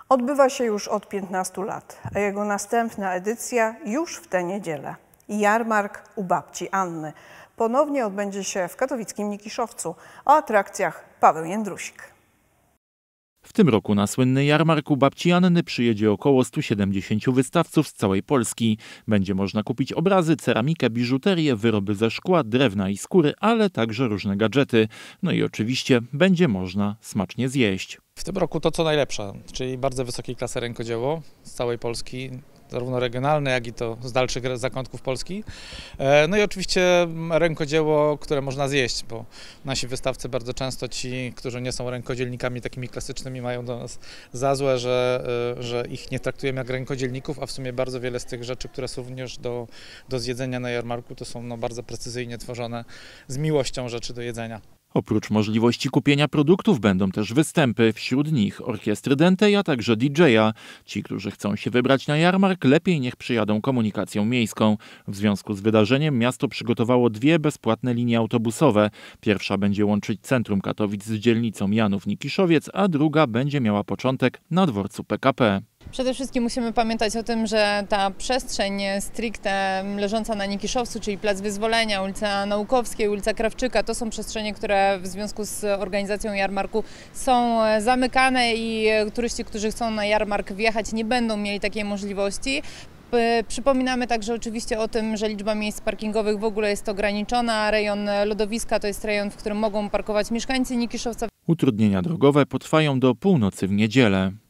Odbywa się już od 15 lat, a jego następna edycja już w tę niedzielę. Jarmark u babci Anny ponownie odbędzie się w katowickim Nikiszowcu. O atrakcjach Paweł Jędrusik. W tym roku na słynny jarmark u babci Anny przyjedzie około 170 wystawców z całej Polski. Będzie można kupić obrazy, ceramikę, biżuterię, wyroby ze szkła, drewna i skóry, ale także różne gadżety. No i oczywiście będzie można smacznie zjeść. W tym roku to co najlepsze, czyli bardzo wysokiej klasy rękodzieło z całej Polski, zarówno regionalne, jak i to z dalszych zakątków Polski. No i oczywiście rękodzieło, które można zjeść, bo nasi wystawcy bardzo często ci, którzy nie są rękodzielnikami takimi klasycznymi, mają do nas za złe, że ich nie traktujemy jak rękodzielników, a w sumie bardzo wiele z tych rzeczy, które są również do zjedzenia na jarmarku, to są bardzo precyzyjnie tworzone z miłością rzeczy do jedzenia. Oprócz możliwości kupienia produktów będą też występy, wśród nich orkiestry dętej, a także DJ-a. Ci, którzy chcą się wybrać na jarmark, lepiej niech przyjadą komunikacją miejską. W związku z wydarzeniem miasto przygotowało 2 bezpłatne linie autobusowe. Pierwsza będzie łączyć centrum Katowic z dzielnicą Janów-Nikiszowiec, a druga będzie miała początek na dworcu PKP. Przede wszystkim musimy pamiętać o tym, że ta przestrzeń stricte leżąca na Nikiszowcu, czyli Plac Wyzwolenia, ulica Naukowskiej, ulica Krawczyka, to są przestrzenie, które w związku z organizacją jarmarku są zamykane i turyści, którzy chcą na jarmark wjechać, nie będą mieli takiej możliwości. Przypominamy także oczywiście o tym, że liczba miejsc parkingowych w ogóle jest ograniczona. Rejon lodowiska to jest rejon, w którym mogą parkować mieszkańcy Nikiszowca. Utrudnienia drogowe potrwają do północy w niedzielę.